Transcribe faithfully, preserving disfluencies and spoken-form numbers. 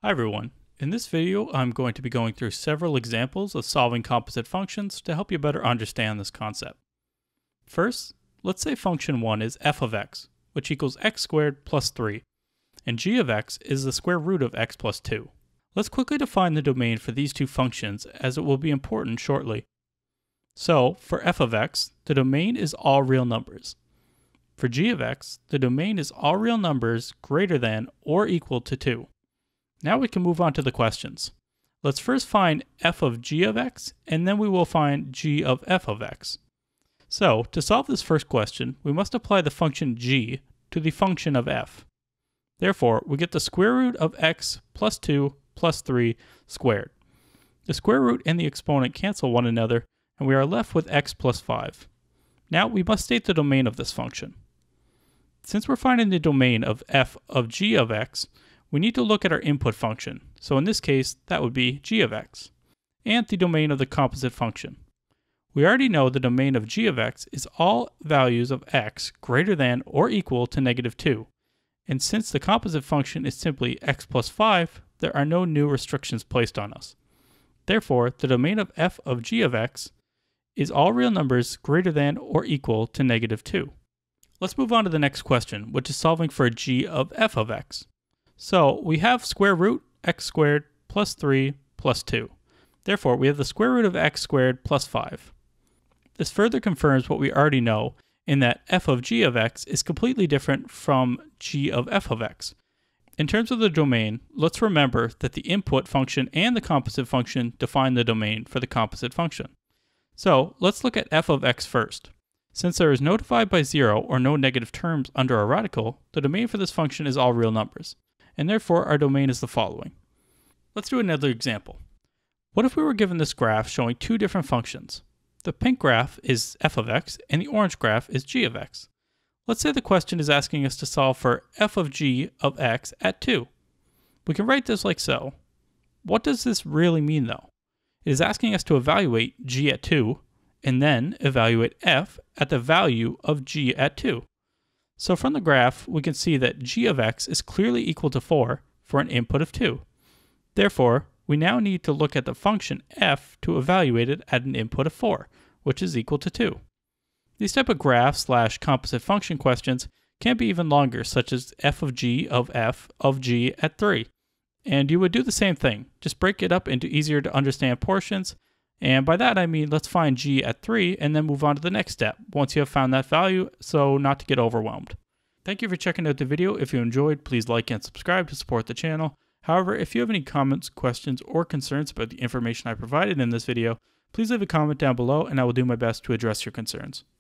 Hi everyone. In this video, I'm going to be going through several examples of solving composite functions to help you better understand this concept. First, let's say function one is f of x, which equals x squared plus three, and g of x is the square root of x plus two. Let's quickly define the domain for these two functions as it will be important shortly. So, for f of x, the domain is all real numbers. For g of x, the domain is all real numbers greater than or equal to two. Now we can move on to the questions. Let's first find f of g of x, and then we will find g of f of x. So, to solve this first question, we must apply the function g to the function of f. Therefore, we get the square root of x plus two plus three squared. The square root and the exponent cancel one another, and we are left with x plus five. Now we must state the domain of this function. Since we're finding the domain of f of g of x, we need to look at our input function, so in this case, that would be g of x, and the domain of the composite function. We already know the domain of g of x is all values of x greater than or equal to negative two, and since the composite function is simply x plus five, there are no new restrictions placed on us. Therefore, the domain of f of g of x is all real numbers greater than or equal to negative two. Let's move on to the next question, which is solving for g of f of x. So we have square root x squared plus three plus two. Therefore, we have the square root of x squared plus five. This further confirms what we already know in that f of g of x is completely different from g of f of x. In terms of the domain, let's remember that the input function and the composite function define the domain for the composite function. So let's look at f of x first. Since there is no divide by zero or no negative terms under a radical, the domain for this function is all real numbers. And therefore our domain is the following. Let's do another example. What if we were given this graph showing two different functions? The pink graph is f of x and the orange graph is g of x. Let's say the question is asking us to solve for f of g of x at two. We can write this like so. What does this really mean though? It is asking us to evaluate g at two and then evaluate f at the value of g at two. So from the graph, we can see that g of x is clearly equal to four for an input of two. Therefore, we now need to look at the function f to evaluate it at an input of four, which is equal to two. These type of graph slash composite function questions can be even longer, such as f of g of f of g at three. And you would do the same thing, just break it up into easier to understand portions. And by that I mean let's find g at three and then move on to the next step once you have found that value, so not to get overwhelmed. Thank you for checking out the video. If you enjoyed, please like and subscribe to support the channel. However, if you have any comments, questions, or concerns about the information I provided in this video, please leave a comment down below and I will do my best to address your concerns.